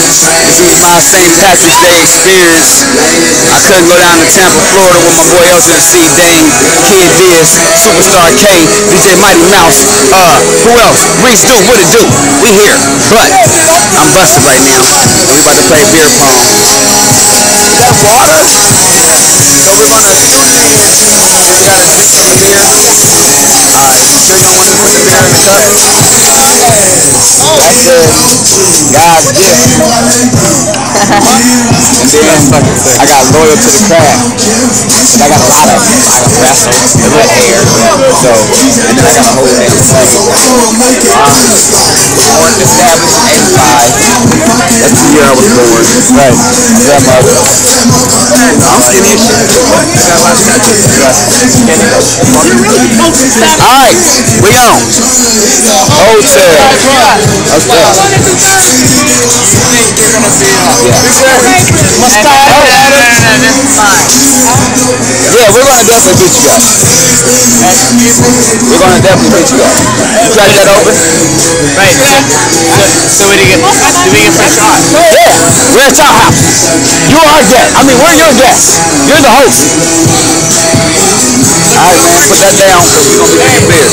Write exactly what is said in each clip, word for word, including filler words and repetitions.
This was my Saint Patrick's Day experience. I couldn't go down to Tampa, Florida with my boy L C, Dame, Kid Diaz, Superstar K, D J Mighty Mouse. Uh, who else? Reese Duke, what it do? We here, but I'm busted right now. We about to play beer pong. You got water? So we're gonna. We gotta drink some beer. Alright, so you don't want to put the beer in the cup? That's it. God's gift. And then I got loyal to the craft. Cause I got a lot of them. I got wrestle, a little air. So, and then I got a whole damn thing. Um, born and established in eighty-five. That's the year I was born. Right. Grandmother. I'm skinny as shit. I got a lot of tattoos. Alright, we on. Hotel. Hotel. Yeah, we're gonna definitely beat you guys. We're gonna definitely beat you guys. You crack that open? Right. So, so we did get, did we get free shot? Yeah, we're at your house. You are our guest. I mean, we're your guests. You're the host. Alright, put that down because we're gonna be drinking beer.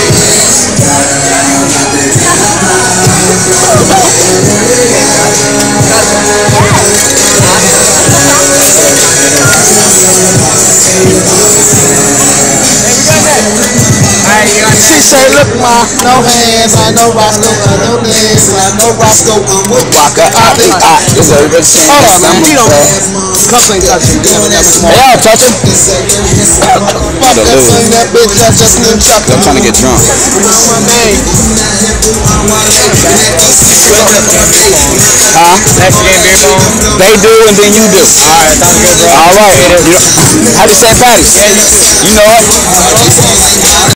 She said, look, ma, no hands, I know Roscoe, I know legs, I know Roscoe, I'm with Walker. Ah, ah, this is everybody saying Hold on, man, you don't, cups ain't touching, you know, that's small. They all touching. Fuck that thing, that bitch, that's just an chuck. I'm trying to get drunk. My name. Huh? Next game beer pong? They do and then you do. Alright, sounds good, bro. Alright. Happy Saint Patrick's. You know it.